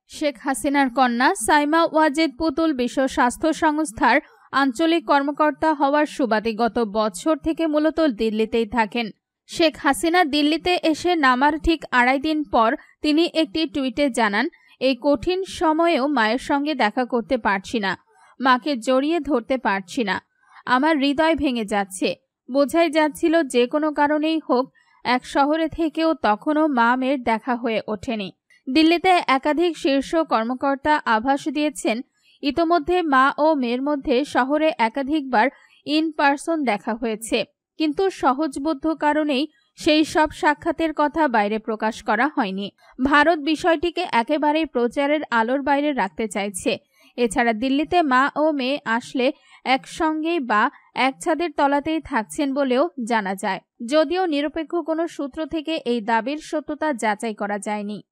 শেখ হাসিনার কন্যা সাইমা ওয়াজেদ পুতুল বিশ্ব স্বাস্থ্য সংস্থার আঞ্চলিক কর্মকর্তা হওয়ার সুবাদে গত বছর থেকে মূলত দিল্লিতেই থাকেন। শেখ হাসিনা দিল্লিতে এসে নামার ঠিক 2.5 দিন পর তিনি একটি টুইটে জানান, এই কঠিন সময়েও মায়ের সঙ্গে দেখা করতে পারছি না, মাকে জড়িয়ে ধরতে পারছি না, আমার হৃদয় ভেঙে যাচ্ছে। বোঝাই যাচ্ছিল যে কোনো কারণেই হোক এক শহরে থেকেও তখনও মা মেয়ের দেখা হয়ে ওঠেনি। দিল্লিতে একাধিক শীর্ষ কর্মকর্তা আভাস দিয়েছেন, ইতোমধ্যে মা ও মেয়ের মধ্যে শহরে একাধিকবার ইন পার্সন দেখা হয়েছে, কিন্তু সহজবোধ্য কারণেই সেই সব সাক্ষাতের কথা বাইরে প্রকাশ করা হয়নি। ভারত বিষয়টিকে একেবারেই প্রচারের আলোর বাইরে রাখতে চাইছে। এছাড়া দিল্লিতে মা ও মেয়ে আসলে একসঙ্গেই বা এক ছাদের তলাতেই থাকছেন বলেও জানা যায়, যদিও নিরপেক্ষ কোনো সূত্র থেকে এই দাবির সত্যতা যাচাই করা যায়নি।